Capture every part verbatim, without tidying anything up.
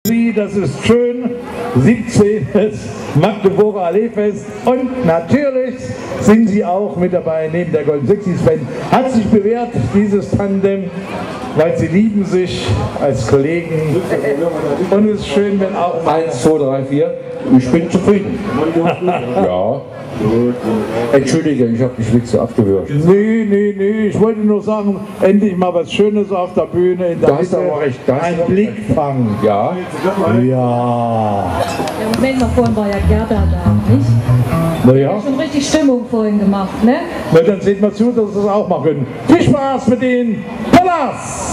Sie, das ist schön, siebzehntes Magdeburger Alleefest und natürlich sind Sie auch mit dabei neben der Golden Sixties Band. Hat sich bewährt, dieses Tandem, weil Sie lieben sich als Kollegen und es ist schön, wenn auch... Eins, zwei, drei, vier. Ich bin zufrieden. Ja. Entschuldige, ich habe dich nicht so abgewürgt. Nee, nee, nee, ich wollte nur sagen, endlich mal was Schönes auf der Bühne. In der Da hast du aber recht. Da hast ein du recht. Blickfang. Ja. Ja. Ja, Moment mal, vorhin war ja Gerda da, nicht? Naja. Hat schon richtig Stimmung vorhin gemacht, ne? Na, dann sehen wir zu, dass wir das auch machen können. Viel Spaß mit den Pallas!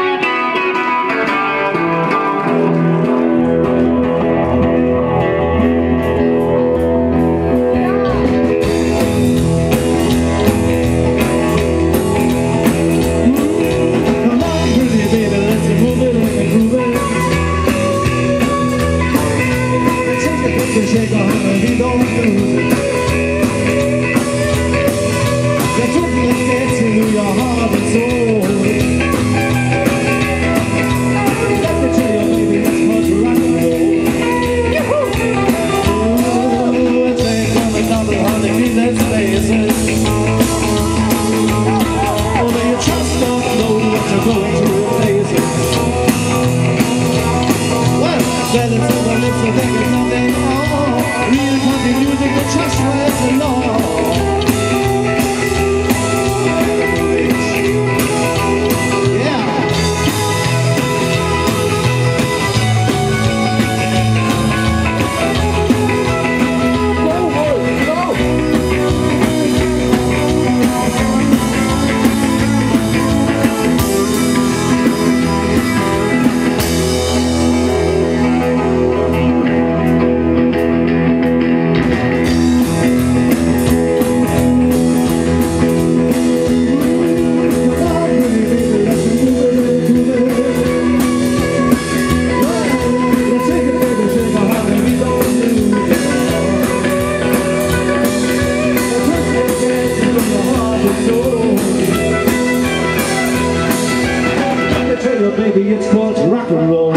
Shake a hand, we don't lose it. You took me and danced into your heart and soul. Let me tell you, baby, it's called rock and roll. Ooh, take on another hundred minutes faces. Only you just don't know what you're going to replace it. Well, said it to my lips, I think it's nothing more. Real country music, the trust rides along. Yeah. Go, boys, go! Baby, it's called rock and roll.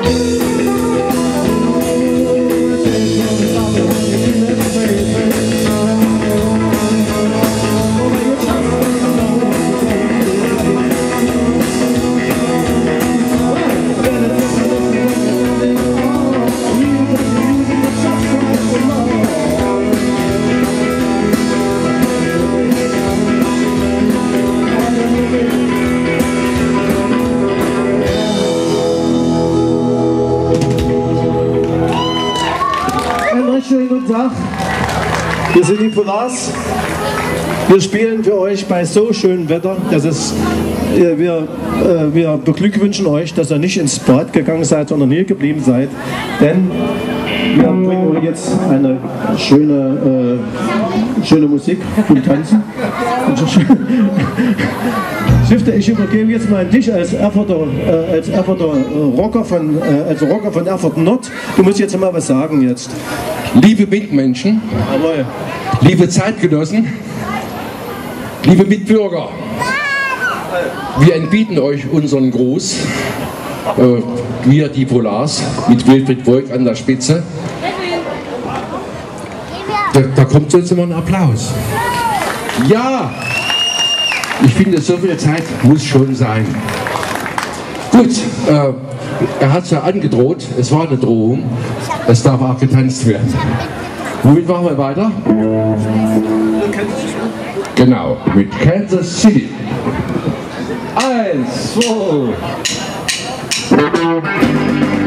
Schönen guten Tag. Wir sind die Polars. Wir spielen für euch bei so schönem Wetter. Das ist, äh, wir, äh, wir beglückwünschen euch, dass ihr nicht ins Bad gegangen seid, sondern hier geblieben seid. Denn wir bringen euch jetzt eine schöne, äh, schöne Musik und Tanzen. Stifte, ich übergebe jetzt mal an dich als Erfurter, äh, als Erfurter äh, Rocker von, äh, als Rocker von Erfurt Nord. Du musst jetzt mal was sagen jetzt. Liebe Mitmenschen, Jawohl. liebe Zeitgenossen, liebe Mitbürger, wir entbieten euch unseren Gruß, äh, wir die Polars mit Wilfried Voigt an der Spitze. Da, da kommt jetzt immer ein Applaus. Ja, ich finde, so viel Zeit muss schon sein. Gut, äh, er hat es ja angedroht, es war eine Drohung, es darf auch getanzt werden. Womit machen wir weiter? Genau, mit Kansas City. Eins, zwei.